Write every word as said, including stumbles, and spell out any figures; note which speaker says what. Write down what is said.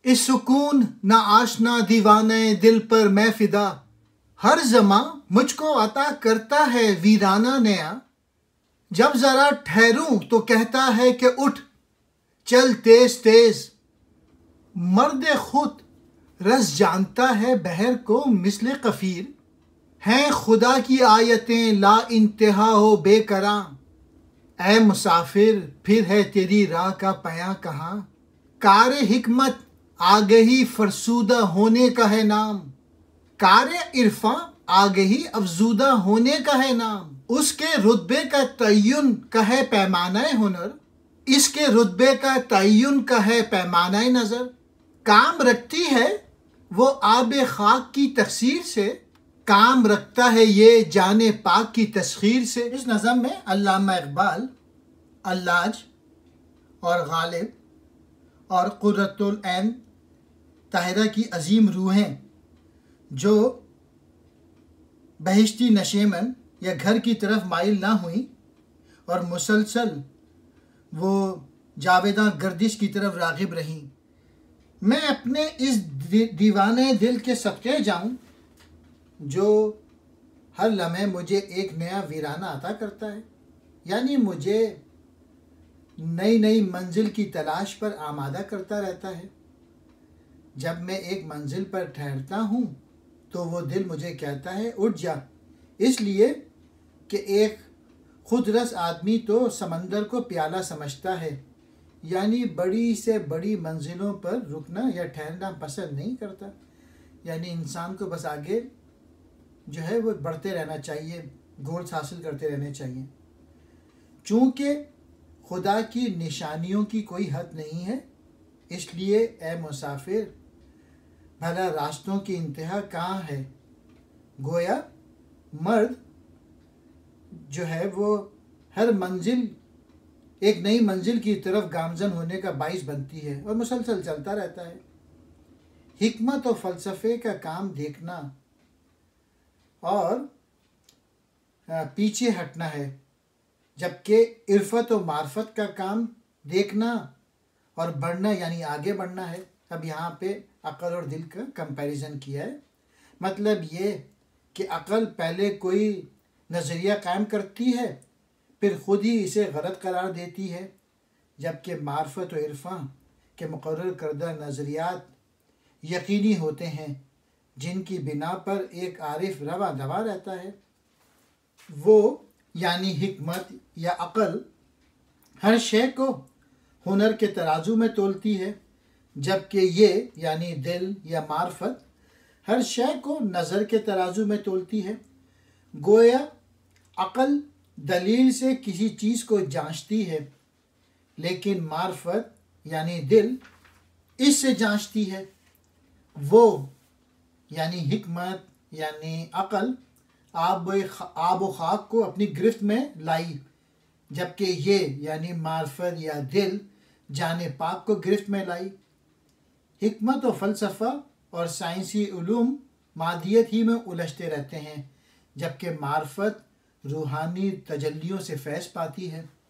Speaker 1: इस सुकून ना आशना दीवाने दिल पर मैं फिदा, हर ज़मां मुझको अता करता है वीराना नया। जब ज़रा ठहरूं तो कहता है कि उठ चल तेज तेज, मर्द खुद रस जानता है बहर को मिस्ल कफ़ीर। हैं खुदा की आयतें ला इंतहा हो बेकरां, ऐ मुसाफिर फिर है तेरी राह का पया कहाँ। कार हिकमत आगही फरसूदा होने का है नाम, कार इरफां आगही अफजूदा होने का है नाम। उसके रुतबे का तय्युन का है पैमाना हुनर, इसके रुतबे का तय्युन का है पैमाना नज़र। काम रखती है वो आब खाक की तकसीर से, काम रखता है ये जाने पाक की तस्खीर से। इस नज़म में अल्लामा इकबाल अल्लाज और गालिब और कुर्रतुल ऐन ताहिरा की अजीम रूहें जो बहिश्ती नशेमन या घर की तरफ माइल ना हुई और मुसलसल वो जावेदा गर्दिश की तरफ राग़िब रहीं, मैं अपने इस दीवाने दिल के सदक़े जाऊं जो हर लम्हे मुझे एक नया वीराना अता करता है। यानी मुझे नई नई मंजिल की तलाश पर आमादा करता रहता है। जब मैं एक मंजिल पर ठहरता हूँ तो वो दिल मुझे कहता है उठ जा, इसलिए कि एक खुदरस आदमी तो समंदर को प्याला समझता है, यानी बड़ी से बड़ी मंजिलों पर रुकना या ठहरना पसंद नहीं करता। यानी इंसान को बस आगे जो है वो बढ़ते रहना चाहिए, गोल्स हासिल करते रहने चाहिए। चूँकि खुदा की निशानियों की कोई हद नहीं है, इसलिए ए मुसाफिर भला रास्तों की इंतहा कहाँ है। गोया मर्द जो है वो हर मंजिल एक नई मंजिल की तरफ गामजन होने का बाइस बनती है और मुसलसल चलता रहता है। हिकमत और फ़लसफ़े का काम देखना और पीछे हटना है, जबकि इर्फत और मार्फत का काम देखना और बढ़ना यानी आगे बढ़ना है। अब यहाँ पे अक़ल और दिल का कंपैरिजन किया है। मतलब ये कि अक़ल पहले कोई नज़रिया कायम करती है, फिर ख़ुद ही इसे गलत करार देती है, जबकि मार्फत और इरफा के मुक़र्रर करदा नज़रियात यकीनी होते हैं, जिनकी बिना पर एक आरिफ रवा दवा रहता है। वो यानी हिकमत या अक़ल हर शय को हुनर के तराजू में तोलती है, जबकि ये यानी दिल या मार्फत हर शय को नज़र के तराजू में तोलती है। गोया अक़ल दलील से किसी चीज़ को जांचती है, लेकिन मार्फत यानी दिल इससे जांचती है। वो यानी हिकमत यानी अक़ल आब आब खाक को अपनी गिरफ्त में लाई, जबकि ये यानी मार्फत या दिल जाने पाक को गिरफ्त में लाई। हिकमत और फ़लसफ़ा और साइंसी उलूम मादियत ही में उलझते रहते हैं, जबकि मार्फत रूहानी तजल्लियों से फैज़ पाती है।